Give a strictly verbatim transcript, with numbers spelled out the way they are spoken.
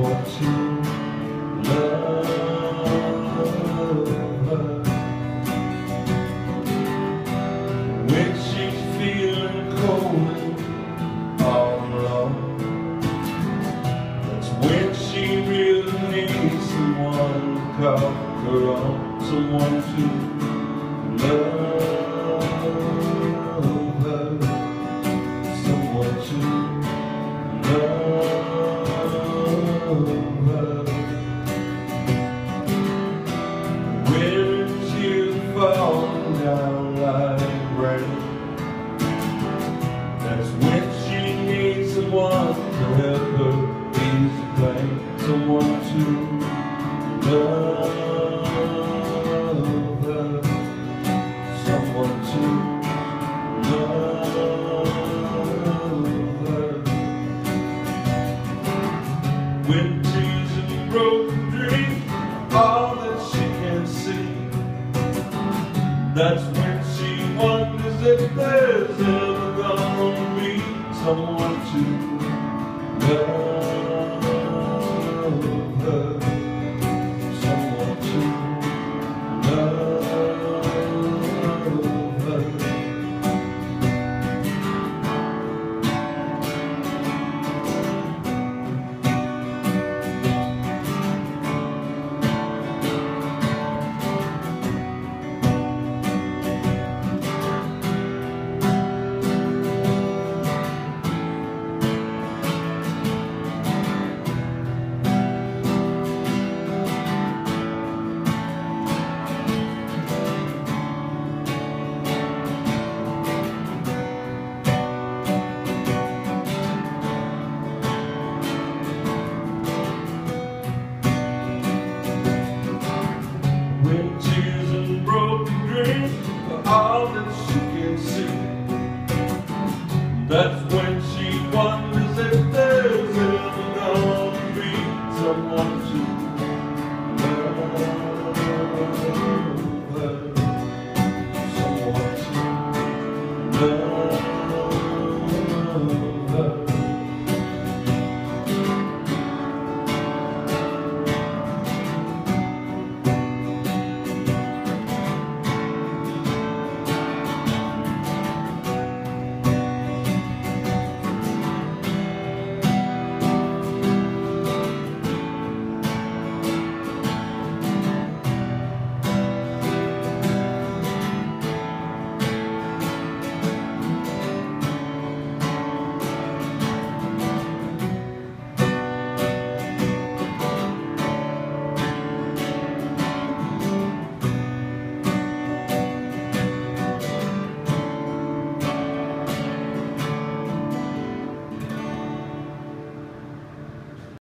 someone to love her. When she's feeling cold and all alone, that's when she really needs someone to call her on, someone to love her, someone to love her. When tears fall down like rain, that's when she needs someone to help her ease the pain, someone to love her, someone to love her. When tears and broken dreams are all that she can see, that's when she wonders if there's ever gonna be someone to love her, someone to love her. When tears and broken dreams are all that she can see, that's when she wonders if there's ever gonna be someone